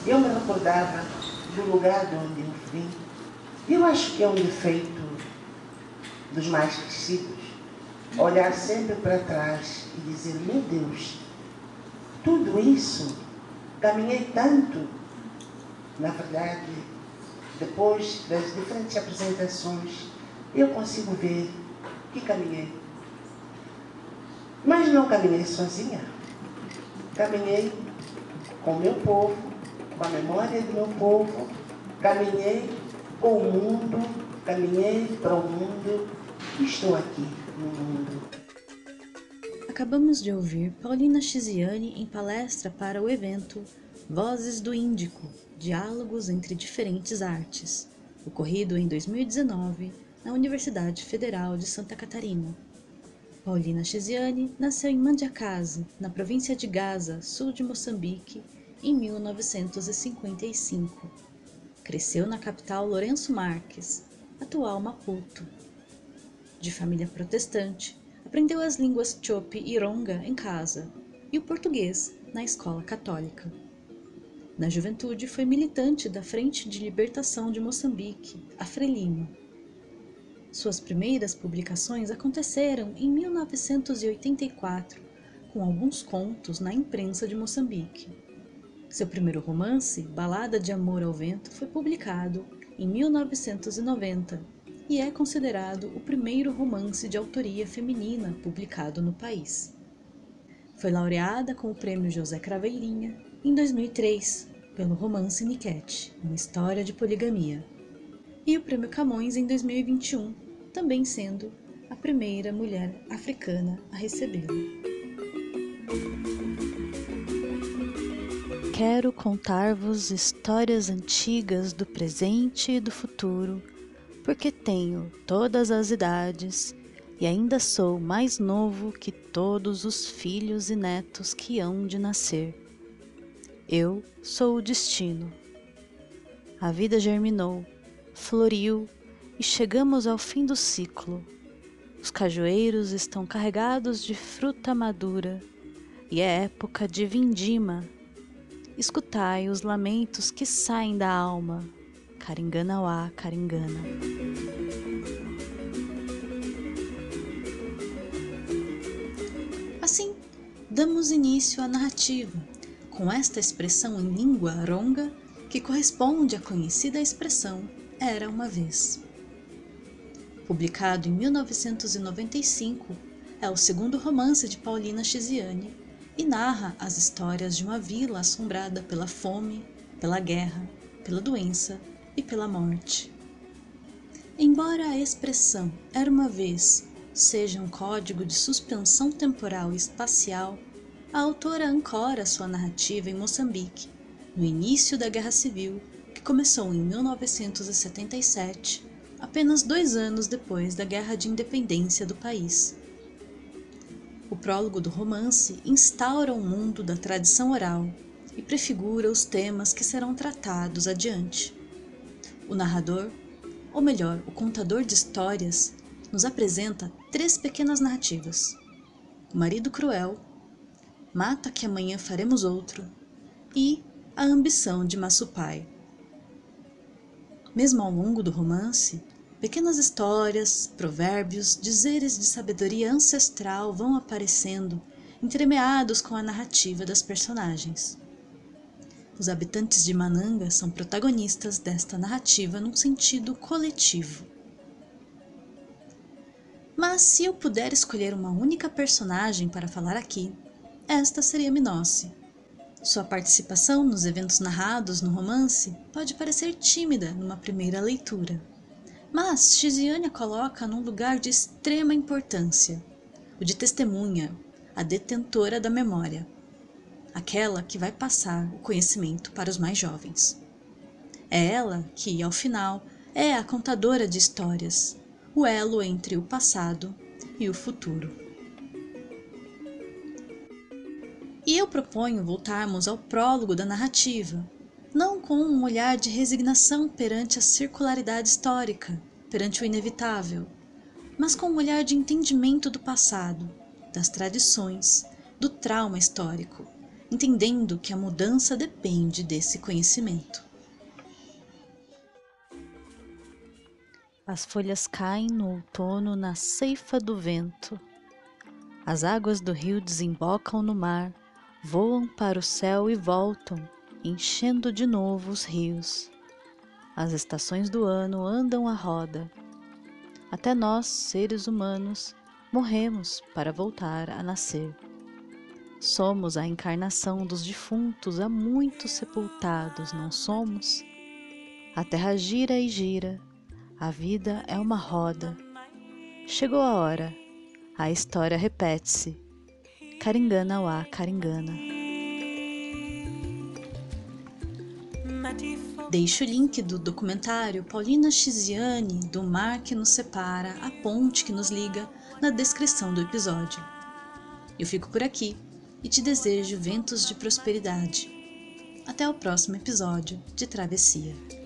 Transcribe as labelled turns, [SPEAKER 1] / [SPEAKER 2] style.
[SPEAKER 1] Eu me recordava do lugar de onde eu vim. Eu acho que é um defeito dos mais crescidos. Olhar sempre para trás e dizer, meu Deus, tudo isso, caminhei tanto. Na verdade, depois das diferentes apresentações, eu consigo ver que caminhei. Mas não caminhei sozinha. Caminhei com o meu povo, com a memória do meu povo, caminhei com o mundo, caminhei para o mundo e estou aqui no mundo.
[SPEAKER 2] Acabamos de ouvir Paulina Chiziane em palestra para o evento Vozes do Índico, Diálogos entre Diferentes Artes, ocorrido em 2019 na Universidade Federal de Santa Catarina. Paulina Chiziane nasceu em Mandiacaze, na província de Gaza, sul de Moçambique, em 1955. Cresceu na capital Lourenço Marques, atual Maputo. De família protestante, aprendeu as línguas Chope e Ronga em casa e o português na escola católica. Na juventude, foi militante da Frente de Libertação de Moçambique, a Frelimo. Suas primeiras publicações aconteceram em 1984, com alguns contos na imprensa de Moçambique. Seu primeiro romance, Balada de Amor ao Vento, foi publicado em 1990 e é considerado o primeiro romance de autoria feminina publicado no país. Foi laureada com o Prêmio José Craveirinha em 2003 pelo romance Niquete, uma história de poligamia, e o Prêmio Camões em 2021, também sendo a primeira mulher africana a recebê-lo. Quero contar-vos histórias antigas do presente e do futuro, porque tenho todas as idades e ainda sou mais novo que todos os filhos e netos que hão de nascer. Eu sou o destino. A vida germinou, floriu e chegamos ao fim do ciclo. Os cajueiros estão carregados de fruta madura e é época de vindima. Escutai os lamentos que saem da alma. Caringanauá, Caringana. Assim, damos início à narrativa, com esta expressão em língua ronga, que corresponde à conhecida expressão Era uma Vez. Publicado em 1995, é o segundo romance de Paulina Chiziane e narra as histórias de uma vila assombrada pela fome, pela guerra, pela doença e pela morte. Embora a expressão Era uma Vez seja um código de suspensão temporal e espacial, a autora ancora sua narrativa em Moçambique, no início da Guerra Civil, que começou em 1977, apenas 2 anos depois da Guerra de Independência do país. O prólogo do romance instaura o mundo da tradição oral e prefigura os temas que serão tratados adiante. O narrador, ou melhor, o contador de histórias, nos apresenta 3 pequenas narrativas: O Marido Cruel, Mata que Amanhã Faremos Outro e A Ambição de Massupai. Mesmo ao longo do romance, pequenas histórias, provérbios, dizeres de sabedoria ancestral vão aparecendo, entremeados com a narrativa das personagens. Os habitantes de Mananga são protagonistas desta narrativa num sentido coletivo. Mas se eu puder escolher uma única personagem para falar aqui, esta seria Minossi. Sua participação nos eventos narrados no romance pode parecer tímida numa primeira leitura, mas Chiziane a coloca num lugar de extrema importância, o de testemunha, a detentora da memória, aquela que vai passar o conhecimento para os mais jovens. É ela que, ao final, é a contadora de histórias, o elo entre o passado e o futuro. E eu proponho voltarmos ao prólogo da narrativa, não com um olhar de resignação perante a circularidade histórica, perante o inevitável, mas com um olhar de entendimento do passado, das tradições, do trauma histórico, entendendo que a mudança depende desse conhecimento. As folhas caem no outono na ceifa do vento. As águas do rio desembocam no mar, voam para o céu e voltam, enchendo de novo os rios. As estações do ano andam à roda. Até nós, seres humanos, morremos para voltar a nascer. Somos a encarnação dos defuntos há muito sepultados, não somos? A terra gira e gira, a vida é uma roda. Chegou a hora, a história repete-se. Karingana wa Karingana. Deixo o link do documentário Paulina Chiziane, Do Mar que Nos Separa, a Ponte que Nos Liga, na descrição do episódio. Eu fico por aqui e te desejo ventos de prosperidade. Até o próximo episódio de Travessia.